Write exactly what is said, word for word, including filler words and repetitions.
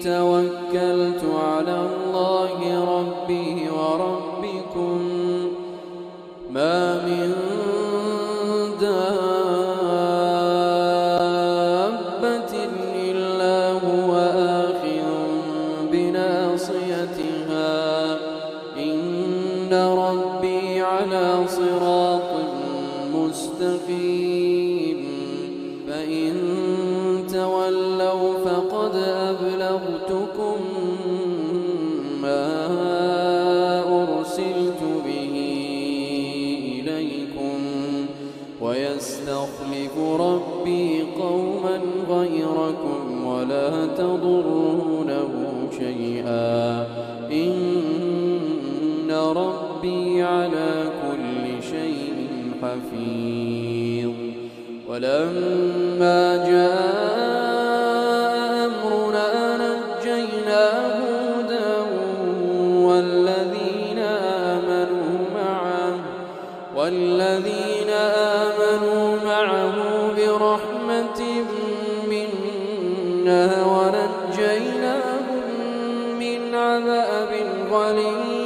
توكلت على الله ربي وربكم ما من دابة إلا هو آخذ بناصيتها إن ربي على صراط مستقيم فإن تولوا فقد أبلغتكم ما أرسلت به إليكم ويستخلف ربي قوما غيركم ولا تضرونه شيئا إن ربي على كل شيء حفيظ. ولما جاء أمرنا نجينا هودا والذين آمنوا معه والذين آمنوا معه برحمة منا ونجيناهم من عذاب غليظ.